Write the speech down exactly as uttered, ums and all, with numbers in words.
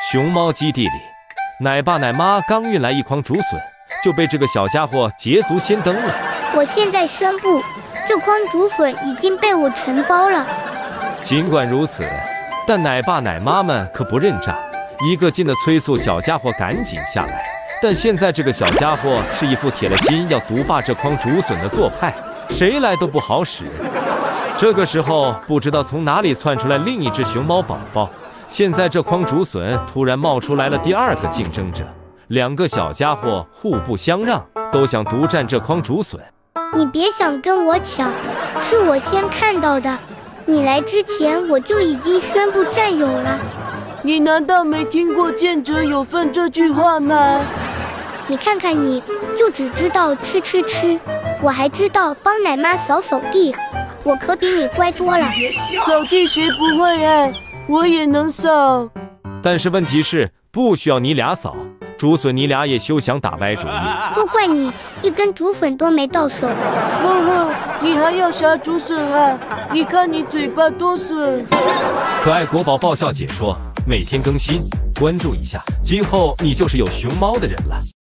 熊猫基地里，奶爸奶妈刚运来一筐竹笋，就被这个小家伙捷足先登了。 我现在宣布，这筐竹笋已经被我承包了。 尽管如此，但奶爸奶妈们可不认账，一个劲的催促小家伙赶紧下来。但现在这个小家伙是一副铁了心要独霸这筐竹笋的做派，谁来都不好使。这个时候，不知道从哪里窜出来另一只熊猫宝宝。现在这筐竹笋突然冒出来了第二个竞争者，两个小家伙互不相让，都想独占这筐竹笋。 你别想跟我抢，是我先看到的。你来之前我就已经宣布占有了。 你难道没听过见者有份这句话吗？ 你看看你，就只知道吃吃吃，我还知道帮奶妈扫扫地，我可比你乖多了。 扫地谁不会啊？我也能扫。 但是问题是，不需要你俩扫，竹笋你俩也休想打歪主意。 都怪你，一根竹笋都没到手。 呵呵，你还要啥竹笋啊？你看你嘴巴多损。 可爱国宝爆笑解说，每天更新，关注一下，今后你就是有熊猫的人了。